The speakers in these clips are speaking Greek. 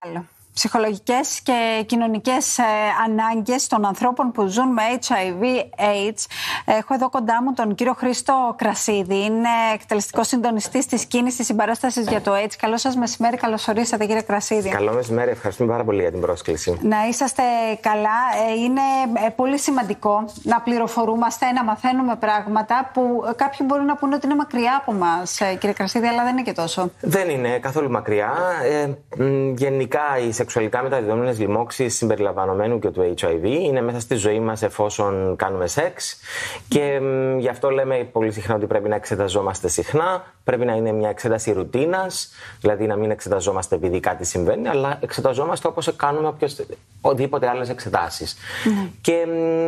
Ψυχολογικές και κοινωνικές ανάγκες των ανθρώπων που ζουν με HIV/AIDS. Έχω εδώ κοντά μου τον κύριο Χρήστο Κρασίδη, είναι εκτελεστικός συντονιστής της κίνησης συμπαράστασης για το AIDS. Καλό σας μεσημέρι, καλώς ορίσατε κύριε Κρασίδη. Καλό μεσημέρι, ευχαριστούμε πάρα πολύ για την πρόσκληση. Να είσαστε καλά. Είναι πολύ σημαντικό να πληροφορούμαστε, να μαθαίνουμε πράγματα που κάποιοι μπορούν να πούνε ότι είναι μακριά από μας, κύριε Κρασίδη, αλλά δεν είναι και τόσο. Δεν είναι καθόλου μακριά. Γενικά οι σεξουαλικά μεταδιδόμενες λοιμώξεις συμπεριλαμβανομένου και του HIV είναι μέσα στη ζωή μας εφόσον κάνουμε σεξ και γι' αυτό λέμε πολύ συχνά ότι πρέπει να εξεταζόμαστε συχνά, πρέπει να είναι μια εξέταση ρουτίνας, δηλαδή να μην εξεταζόμαστε επειδή κάτι συμβαίνει, αλλά εξεταζόμαστε όπως κάνουμε οδήποτε άλλες εξετάσεις. Και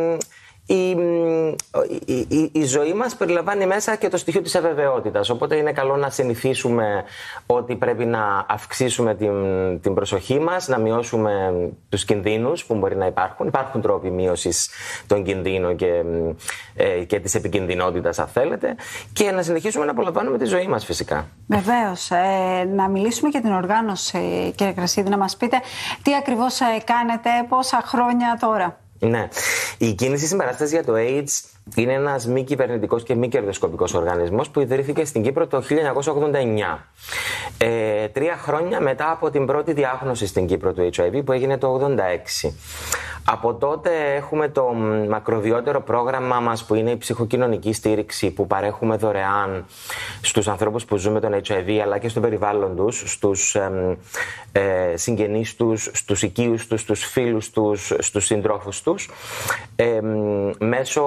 η ζωή μας περιλαμβάνει μέσα και το στοιχείο της αβεβαιότητας, οπότε είναι καλό να συνηθίσουμε ότι πρέπει να αυξήσουμε την προσοχή μας, να μειώσουμε τους κινδύνους που μπορεί να υπάρχουν. Υπάρχουν τρόποι μείωσης των κινδύνων και της επικινδυνότητας, αν θέλετε, και να συνεχίσουμε να απολαμβάνουμε τη ζωή μας φυσικά. Βεβαίως. Να μιλήσουμε για την οργάνωση, κύριε Κρασίδη, να μας πείτε τι ακριβώς κάνετε, πόσα χρόνια τώρα. Ναι. Η κίνηση συμπαράστασης για το AIDS είναι ένας μη κυβερνητικός και μη κερδοσκοπικός οργανισμός που ιδρύθηκε στην Κύπρο το 1989. 3 χρόνια μετά από την πρώτη διάγνωση στην Κύπρο του HIV που έγινε το 1986. Από τότε έχουμε το μακροβιότερο πρόγραμμα μας που είναι η ψυχοκοινωνική στήριξη που παρέχουμε δωρεάν στους ανθρώπους που ζουν με τον HIV αλλά και στο περιβάλλον τους, στους συγγενείς τους, στους οικείους τους, στους φίλους τους, στους συντρόφους τους, μέσω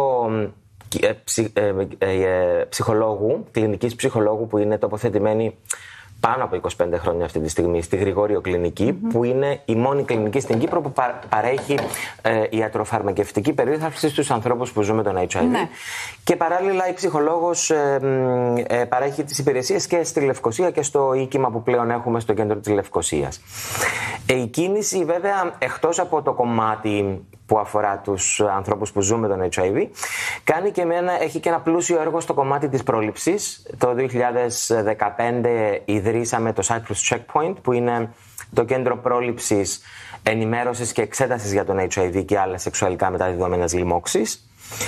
ψυχολόγου, κλινικής ψυχολόγου που είναι τοποθετημένη πάνω από 25 χρόνια αυτή τη στιγμή στη Γρηγόριο Κλινική, που είναι η μόνη κλινική στην Κύπρο που παρέχει ιατροφαρμακευτική περίθαλψη στους ανθρώπους που ζουν με τον HIV. Ναι. Και παράλληλα η ψυχολόγος παρέχει τις υπηρεσίες και στη Λευκωσία και στο οίκημα που πλέον έχουμε στο κέντρο της Λευκωσίας. Η κίνηση βέβαια, εκτός από το κομμάτι που αφορά τους ανθρώπους που ζουν με τον HIV, έχει και ένα πλούσιο έργο στο κομμάτι της πρόληψης. Το 2015 ιδρύσαμε το Cyprus Checkpoint, που είναι το κέντρο πρόληψης, ενημέρωσης και εξέτασης για τον HIV και άλλες σεξουαλικά μεταδιδόμενες λοιμώξεις,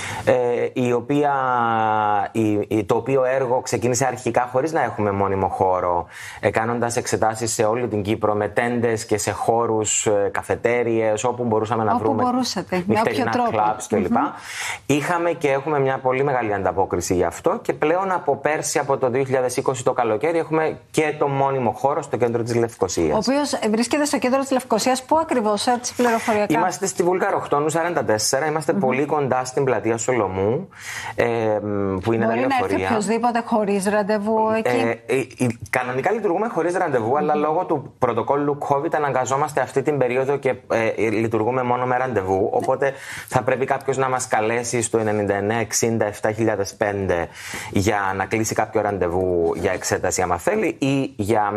το οποίο έργο ξεκίνησε αρχικά χωρίς να έχουμε μόνιμο χώρο, κάνοντας εξετάσεις σε όλη την Κύπρο με τέντες και σε χώρους, καφετέριες, όπου μπορούσαμε να βρούμε νυχτερινά κλαμπς κλπ. Είχαμε και έχουμε μια πολύ μεγάλη ανταπόκριση γι' αυτό και πλέον από πέρσι, από το 2020 το καλοκαίρι, έχουμε και το μόνιμο χώρο στο κέντρο της Λευκωσίας. Ο οποίος βρίσκεται στο κέντρο της Λευκωσίας, πού ακριβώς, έτσι πληροφοριακά? Είμαστε στη Βουλγαροχτόνου 44, είμαστε πολύ κοντά στην πλατεία Σολομού, που είναι μπορεί λεωφορεία. Να έρθει οποιοδήποτε χωρίς ραντεβού εκεί? Κανονικά λειτουργούμε χωρίς ραντεβού, αλλά λόγω του πρωτοκόλλου COVID αναγκαζόμαστε αυτή την περίοδο και λειτουργούμε μόνο με ραντεβού. Οπότε θα πρέπει κάποιος να μας καλέσει στο 9960-7005 για να κλείσει κάποιο ραντεβού για εξέταση, άμα θέλει, ή για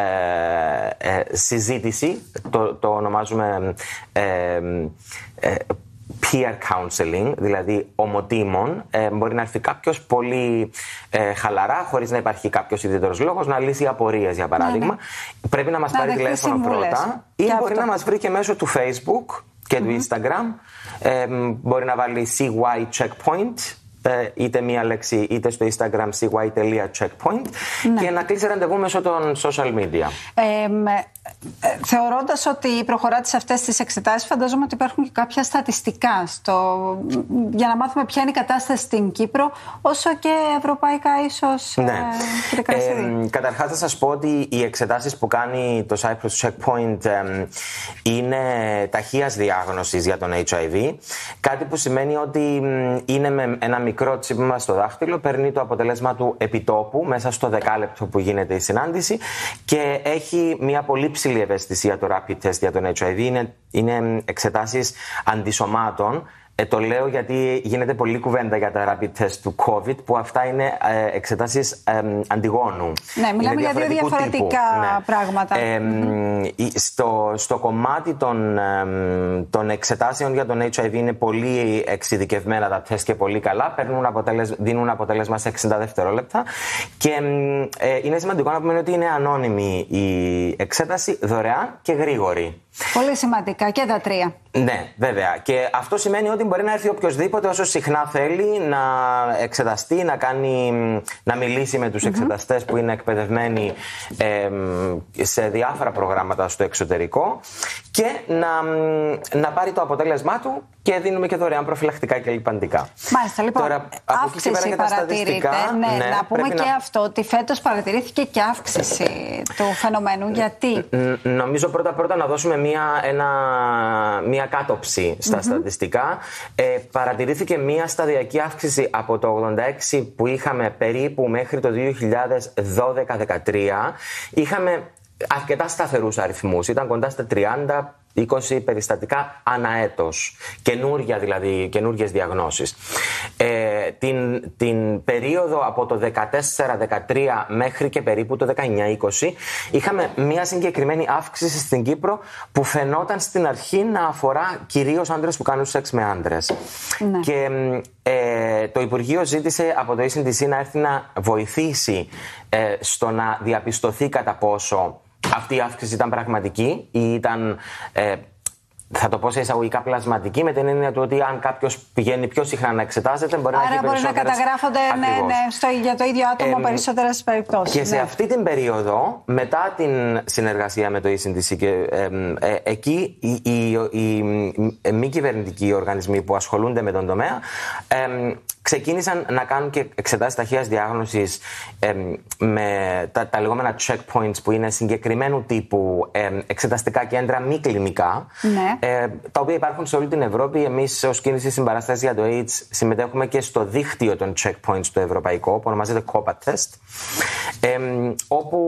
συζήτηση. Το ονομάζουμε peer counseling, δηλαδή ομοτήμων. Μπορεί να έρθει κάποιος πολύ χαλαρά, χωρίς να υπάρχει κάποιος ιδιαίτερος λόγος, να λύσει απορίες, για παράδειγμα. Πρέπει να μας πάρει τηλέφωνο πρώτα, ή μπορεί να μας βρει και μέσω του Facebook και του Instagram. Μπορεί να βάλει CY Checkpoint, είτε μία λέξη, είτε στο Instagram cy.checkpoint, και να κλείσει ραντεβού μέσω των social media. Θεωρώντας ότι προχωράτε σε αυτές τις εξετάσεις, φαντάζομαι ότι υπάρχουν και κάποια στατιστικά για να μάθουμε ποια είναι η κατάσταση στην Κύπρο, όσο και ευρωπαϊκά ίσως, ναι. Κύριε Κρασίδη. Καταρχάς θα σας πω ότι οι εξετάσεις που κάνει το Cyprus Checkpoint είναι ταχείας διάγνωσης για τον HIV, κάτι που σημαίνει ότι είναι με ένα μικρό τσίπημα στο δάχτυλο, παίρνει το αποτέλεσμα του επιτόπου μέσα στο δεκάλεπτο που γίνεται η συνάντηση και έχει μια πολύ ψηλή ευαισθησία το rapid test για τον HIV. Είναι εξετάσεις αντισωμάτων Το λέω γιατί γίνεται πολλή κουβέντα για τα rapid test του COVID, που αυτά είναι εξετάσεις αντιγόνου. Ναι, μιλάμε για δύο διαφορετικά πράγματα. Στο κομμάτι των εξετάσεων για τον HIV είναι πολύ εξειδικευμένα τα τεστ και πολύ καλά. Δίνουν αποτέλεσμα σε 60 δευτερόλεπτα. Και είναι σημαντικό να πούμε ότι είναι ανώνυμη η εξέταση, δωρεάν και γρήγορη. Πολύ σημαντικά και τα τρία. Ναι, βέβαια. Και αυτό σημαίνει ότι μπορεί να έρθει οποιοδήποτε όσο συχνά θέλει να εξεταστεί, να μιλήσει με τους εξεταστές που είναι εκπαιδευμένοι σε διάφορα προγράμματα στο εξωτερικό και να πάρει το αποτέλεσμά του, και δίνουμε και δωρεάν προφυλακτικά και λιπαντικά. Μάλιστα, λοιπόν, τώρα, αύξηση παρατηρείται. Ναι, να πούμε και αυτό, ότι φέτος παρατηρήθηκε και αύξηση του φαινομένου. Γιατί? Νομίζω πρώτα να δώσουμε μία κάτοψη στα στατιστικά. Παρατηρήθηκε μία σταδιακή αύξηση από το 86 που είχαμε περίπου μέχρι το 2012-2013. Είχαμε αρκετά σταθερούς αριθμούς. Ήταν κοντά στα 30-20 περιστατικά ανά έτος. Καινούργιες διαγνώσεις. Την περίοδο από το 14-13 μέχρι και περίπου το 19-20 είχαμε μια συγκεκριμένη αύξηση στην Κύπρο που φαινόταν στην αρχή να αφορά κυρίως άντρες που κάνουν σεξ με άντρες. Ναι. Και το Υπουργείο ζήτησε από το ECDC να έρθει να βοηθήσει στο να διαπιστωθεί κατά πόσο αυτή η αύξηση ήταν πραγματική ή ήταν, θα το πω σε εισαγωγικά, πλασματική, με την έννοια του ότι αν κάποιος πηγαίνει πιο συχνά να εξετάζεται, μπορεί να έχει περισσότερες. Άρα μπορεί να καταγράφονται για το ίδιο άτομο περισσότερες περιπτώσεις. Και σε αυτή την περίοδο, μετά την συνεργασία με το ECDC, εκεί οι μη κυβερνητικοί οργανισμοί που ασχολούνται με τον τομέα ξεκίνησαν να κάνουν και εξετάσεις ταχείας διάγνωσης με τα λεγόμενα checkpoints, που είναι συγκεκριμένου τύπου εξεταστικά κέντρα μη κλινικά, τα οποία υπάρχουν σε όλη την Ευρώπη. Εμείς ως Κίνηση Συμπαράστασης για το AIDS συμμετέχουμε και στο δίκτυο των checkpoints το ευρωπαϊκό, που ονομάζεται COPA Test, όπου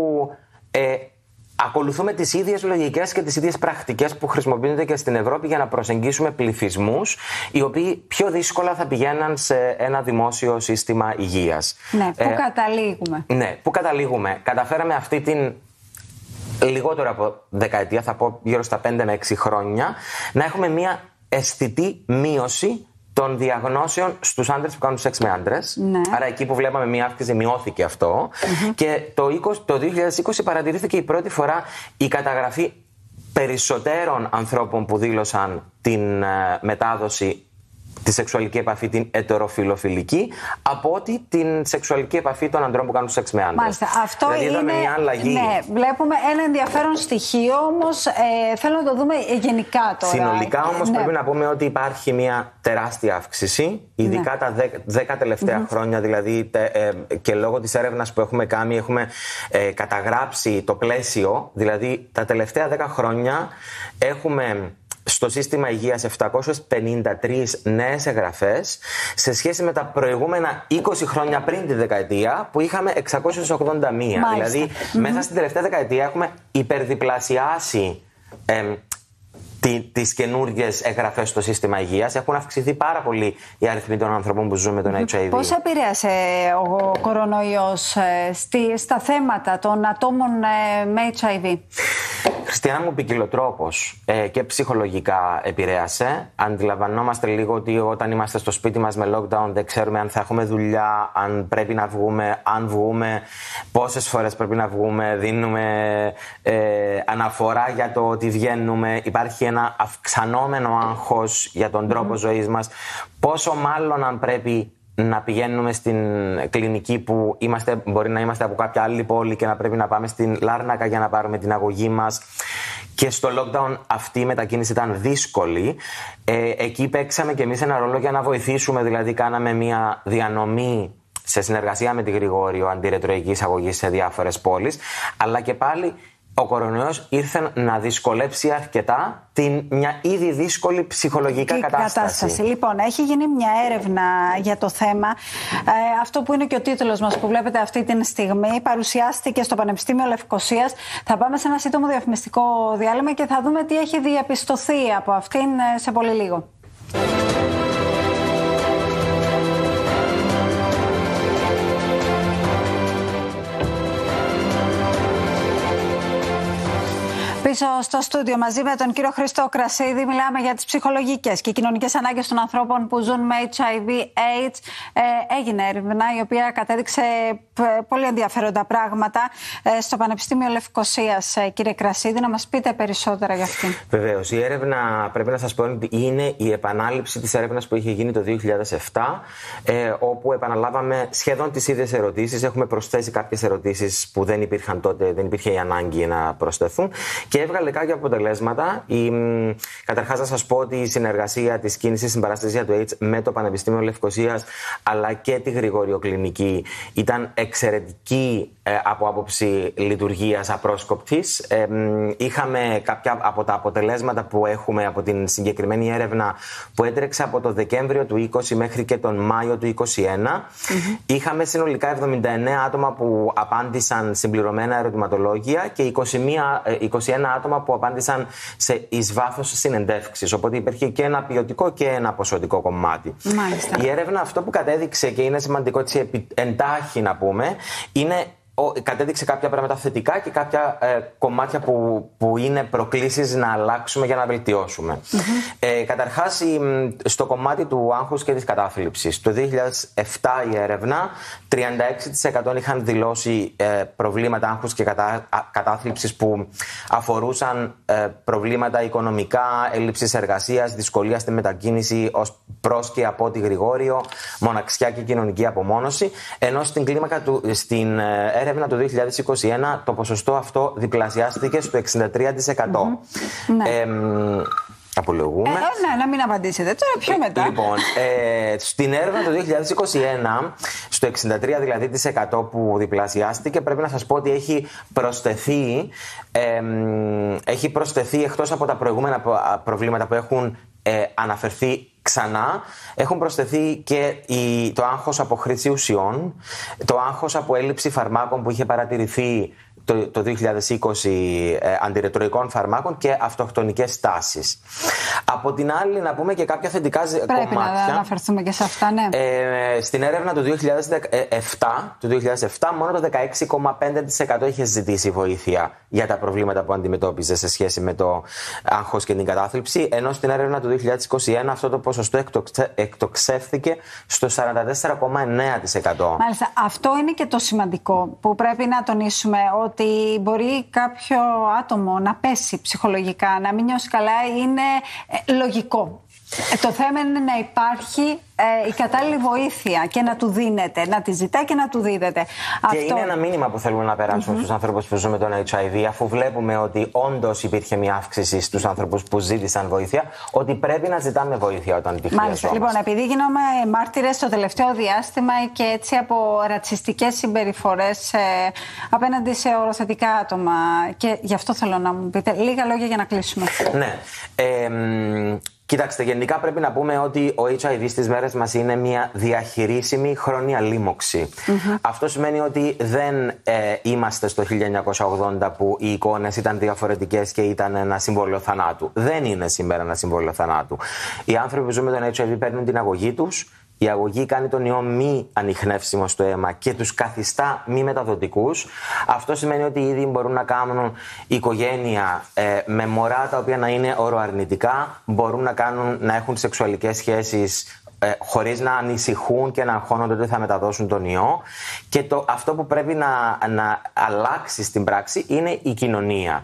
ακολουθούμε τις ίδιες λογικές και τις ίδιες πρακτικές που χρησιμοποιούνται και στην Ευρώπη για να προσεγγίσουμε πληθυσμούς οι οποίοι πιο δύσκολα θα πηγαίναν σε ένα δημόσιο σύστημα υγείας. Ναι, πού καταλήγουμε. Ναι, πού καταλήγουμε. Καταφέραμε αυτή την λιγότερο από δεκαετία, θα πω γύρω στα 5 με 6 χρόνια, να έχουμε μια αισθητή μείωση των διαγνώσεων στους άντρες που κάνουν σεξ με άντρες. Ναι. Άρα εκεί που βλέπαμε μια αύξηση μειώθηκε αυτό. Και το 2020 παρατηρήθηκε η πρώτη φορά η καταγραφή περισσότερων ανθρώπων που δήλωσαν την μετάδοση, τη σεξουαλική επαφή, την ετεροφιλοφιλική, από ότι την σεξουαλική επαφή των ανδρών που κάνουν σεξ με άντρες. Μάλιστα. Αυτό δηλαδή, είναι μια αλλαγή. Ναι, βλέπουμε ένα ενδιαφέρον στοιχείο, όμως θέλω να το δούμε γενικά τώρα. Συνολικά όμως πρέπει να πούμε ότι υπάρχει μια τεράστια αύξηση, ειδικά τα 10 τελευταία χρόνια, δηλαδή και λόγω της έρευνας που έχουμε κάνει, έχουμε καταγράψει το πλαίσιο, δηλαδή τα τελευταία 10 χρόνια έχουμε στο σύστημα υγείας 753 νέες εγγραφές σε σχέση με τα προηγούμενα 20 χρόνια πριν τη δεκαετία που είχαμε 681. Μάλιστα. Δηλαδή μέσα στην τελευταία δεκαετία έχουμε υπερδιπλασιάσει τις καινούργιες εγγραφές στο σύστημα υγείας. Έχουν αυξηθεί πάρα πολύ οι αριθμοί των ανθρώπων που ζουν με τον HIV. Πώς επηρέασε ο κορονοϊός στα θέματα των ατόμων με HIV? Χριστιανά μου, ποικιλοτρόπως και ψυχολογικά επηρέασε. Αντιλαμβανόμαστε λίγο ότι όταν είμαστε στο σπίτι μας με lockdown δεν ξέρουμε αν θα έχουμε δουλειά, αν πρέπει να βγούμε, αν βγούμε, πόσες φορές πρέπει να βγούμε, δίνουμε αναφορά για το ότι βγαίνουμε, υπάρχει ένα αυξανόμενο άγχος για τον τρόπο ζωής μας, πόσο μάλλον αν πρέπει να πηγαίνουμε στην κλινική που μπορεί να είμαστε από κάποια άλλη πόλη και να πρέπει να πάμε στην Λάρνακα για να πάρουμε την αγωγή μας. Και στο lockdown αυτή η μετακίνηση ήταν δύσκολη. Εκεί παίξαμε και εμείς ένα ρόλο για να βοηθήσουμε, δηλαδή κάναμε μια διανομή σε συνεργασία με τη Γρηγόριο αντιρετροϊκής αγωγής σε διάφορες πόλεις, αλλά και πάλι ο κορονοϊός ήρθε να δυσκολέψει αρκετά μια ήδη δύσκολη ψυχολογικά κατάσταση. Λοιπόν, έχει γίνει μια έρευνα για το θέμα. Αυτό που είναι και ο τίτλος μας που βλέπετε αυτή τη στιγμή παρουσιάστηκε στο Πανεπιστήμιο Λευκωσίας. Θα πάμε σε ένα σύντομο διαφημιστικό διάλειμμα και θα δούμε τι έχει διαπιστωθεί από αυτήν σε πολύ λίγο. Πίσω στο στούντιο μαζί με τον κύριο Χρήστο Κρασίδη μιλάμε για τις ψυχολογικές και κοινωνικές ανάγκες των ανθρώπων που ζουν με HIV/AIDS. Έγινε έρευνα η οποία κατέδειξε πολύ ενδιαφέροντα πράγματα στο Πανεπιστήμιο Λευκωσίας. Κύριε Κρασίδη, να μας πείτε περισσότερα για αυτήν. Βεβαίως. Η έρευνα, πρέπει να σας πω, ότι είναι η επανάληψη της έρευνας που είχε γίνει το 2007, όπου επαναλάβαμε σχεδόν τις ίδιες ερωτήσεις. Έχουμε προσθέσει κάποιες ερωτήσεις που δεν υπήρχαν τότε, δεν υπήρχε η ανάγκη να προσθεθούν. Και έβγαλε κάποια αποτελέσματα. Καταρχάς, να σας πω ότι η συνεργασία της κίνησης στην παράσταση του AIDS με το Πανεπιστήμιο Λευκωσίας αλλά και τη Γρηγοριοκλινική ήταν εξαιρετική από άποψη λειτουργίας απρόσκοπτης. Είχαμε κάποια από τα αποτελέσματα που έχουμε από την συγκεκριμένη έρευνα που έτρεξε από το Δεκέμβριο του 20 μέχρι και τον Μάιο του 21. Είχαμε συνολικά 79 άτομα που απάντησαν συμπληρωμένα ερωτηματολόγια και 21 άτομα που απάντησαν σε εις βάθος συνεντεύξεις. Οπότε υπήρχε και ένα ποιοτικό και ένα ποσοτικό κομμάτι. Μάλιστα. Η έρευνα αυτό που κατέδειξε, και είναι σημαντικό έτσι εντάχει να πούμε, είναι κατέδειξε κάποια πράγματα θετικά και κάποια κομμάτια που είναι προκλήσεις να αλλάξουμε για να βελτιώσουμε. Καταρχάς, στο κομμάτι του άγχους και της κατάθλιψης, το 2007 η έρευνα, 36% είχαν δηλώσει προβλήματα άγχους και κατάθλιψης που αφορούσαν προβλήματα οικονομικά, έλλειψης εργασίας, δυσκολία στη μετακίνηση ως προς και από τη Γρηγόριο, μοναξιά και κοινωνική απομόνωση, ενώ στην κλίμακα στην έρευνα του 2021 το ποσοστό αυτό διπλασιάστηκε στο 63%. Απολογούμε. Ναι, να μην απαντήσετε τώρα, πιο μετά. Λοιπόν, στην έρευνα του 2021, στο 63% δηλαδή που διπλασιάστηκε, πρέπει να σας πω ότι έχει προσθεθεί εκτός από τα προηγούμενα προβλήματα που έχουν αναφερθεί ξανά, έχουν προσθεθεί και το άγχος από χρήση ουσιών, το άγχος από έλλειψη φαρμάκων που είχε παρατηρηθεί το 2020, αντιρετροϊκών φαρμάκων και αυτοκτονικές τάσεις. Από την άλλη, να πούμε και κάποια θετικά κομμάτια. Πρέπει να αναφερθούμε και σε αυτά, ναι. Στην έρευνα του 2007, μόνο το 16,5% είχε ζητήσει βοήθεια για τα προβλήματα που αντιμετώπιζε σε σχέση με το άγχος και την κατάθλιψη, ενώ στην έρευνα του 2021 αυτό το ποσοστό εκτοξεύθηκε στο 44,9%. Μάλιστα. Αυτό είναι και το σημαντικό που πρέπει να τονίσουμε, ότι μπορεί κάποιο άτομο να πέσει ψυχολογικά, να μην νιώσει καλά, είναι λογικό. Το θέμα είναι να υπάρχει η κατάλληλη βοήθεια και να του δίνεται, να τη ζητάει και να του δίδεται. Και είναι ένα μήνυμα που θέλουμε να περάσουμε στους ανθρώπους που ζουν με τον HIV, αφού βλέπουμε ότι όντως υπήρχε μια αύξηση στους ανθρώπους που ζήτησαν βοήθεια, ότι πρέπει να ζητάμε βοήθεια όταν τη χρειαζόμαστε. Μάλιστα. Λοιπόν, επειδή γίνομαι μάρτυρες το τελευταίο διάστημα και έτσι από ρατσιστικές συμπεριφορές απέναντι σε οροθετικά άτομα, και γι' αυτό θέλω να μου πείτε λίγα λόγια για να κλείσουμε. Ναι. Κοιτάξτε, γενικά πρέπει να πούμε ότι ο HIV στις μέρες μας είναι μια διαχειρίσιμη χρόνια λίμωξη. Αυτό σημαίνει ότι δεν είμαστε στο 1980 που οι εικόνες ήταν διαφορετικές και ήταν ένα συμβόλαιο θανάτου. Δεν είναι σήμερα ένα συμβόλαιο θανάτου. Οι άνθρωποι που ζουν με τον HIV παίρνουν την αγωγή τους. Η αγωγή κάνει τον ιό μη ανιχνεύσιμο στο αίμα και τους καθιστά μη μεταδοτικούς. Αυτό σημαίνει ότι ήδη μπορούν να κάνουν οικογένεια με μωρά τα οποία να είναι οροαρνητικά, μπορούν να έχουν σεξουαλικές σχέσεις χωρίς να ανησυχούν και να αγχώνονται ότι θα μεταδώσουν τον ιό. Και αυτό που πρέπει να αλλάξει στην πράξη είναι η κοινωνία.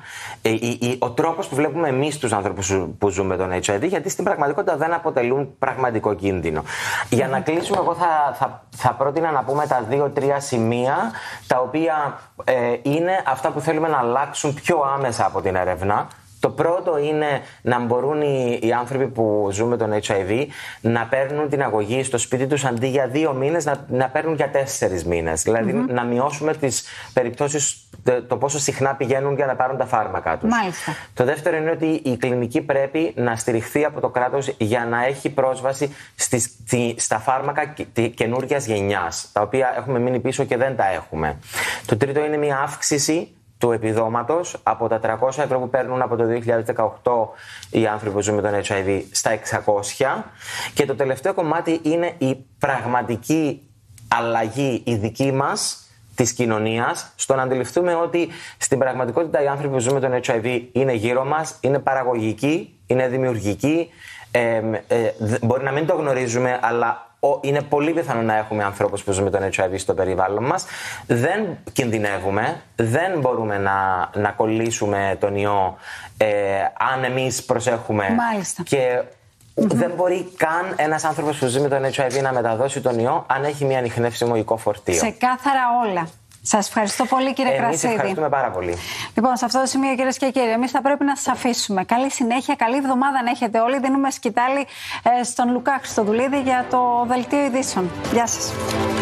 Ο τρόπος που βλέπουμε εμείς τους ανθρώπους που ζουν με τον HIV, γιατί στην πραγματικότητα δεν αποτελούν πραγματικό κίνδυνο. Για να κλείσουμε, εγώ θα πρότεινα να πούμε τα 2-3 σημεία, τα οποία είναι αυτά που θέλουμε να αλλάξουν πιο άμεσα από την έρευνα. Το πρώτο είναι να μπορούν οι άνθρωποι που ζουν με τον HIV να παίρνουν την αγωγή στο σπίτι τους αντί για 2 μήνες, να παίρνουν για 4 μήνες. Δηλαδή να μειώσουμε τις περιπτώσεις, το πόσο συχνά πηγαίνουν για να πάρουν τα φάρμακα τους. Μάλιστα. Το δεύτερο είναι ότι η κλινική πρέπει να στηριχθεί από το κράτος για να έχει πρόσβαση στα φάρμακα καινούργιας γενιάς, τα οποία έχουμε μείνει πίσω και δεν τα έχουμε. Το τρίτο είναι μια αύξηση του επιδόματος από τα 300 ευρώ που παίρνουν από το 2018 οι άνθρωποι που ζουν με τον HIV στα 600. Και το τελευταίο κομμάτι είναι η πραγματική αλλαγή, η δική μας, της κοινωνίας, στο να αντιληφθούμε ότι στην πραγματικότητα οι άνθρωποι που ζουν με τον HIV είναι γύρω μας, είναι παραγωγικοί, είναι δημιουργικοί. Μπορεί να μην το γνωρίζουμε, αλλά είναι πολύ πιθανό να έχουμε ανθρώπους που ζουν με τον HIV στο περιβάλλον μας. Δεν κινδυνεύουμε, δεν μπορούμε να κολλήσουμε τον ιό αν εμείς προσέχουμε. Μάλιστα. Και δεν μπορεί καν ένας άνθρωπος που ζει με τον HIV να μεταδώσει τον ιό αν έχει μια ανιχνεύσιμο οικό φορτίο. Ξεκάθαρα όλα. Σας ευχαριστώ πολύ, κύριε Κρασίδη. Εμείς ευχαριστούμε πάρα πολύ. Λοιπόν, σε αυτό το σημείο, κυρίες και κύριοι, εμείς θα πρέπει να σας αφήσουμε. Καλή συνέχεια, καλή εβδομάδα να έχετε όλοι. Δίνουμε σκητάλη στον Λουκά Χριστοδουλίδη για το Δελτίο Ειδήσεων. Γεια σας.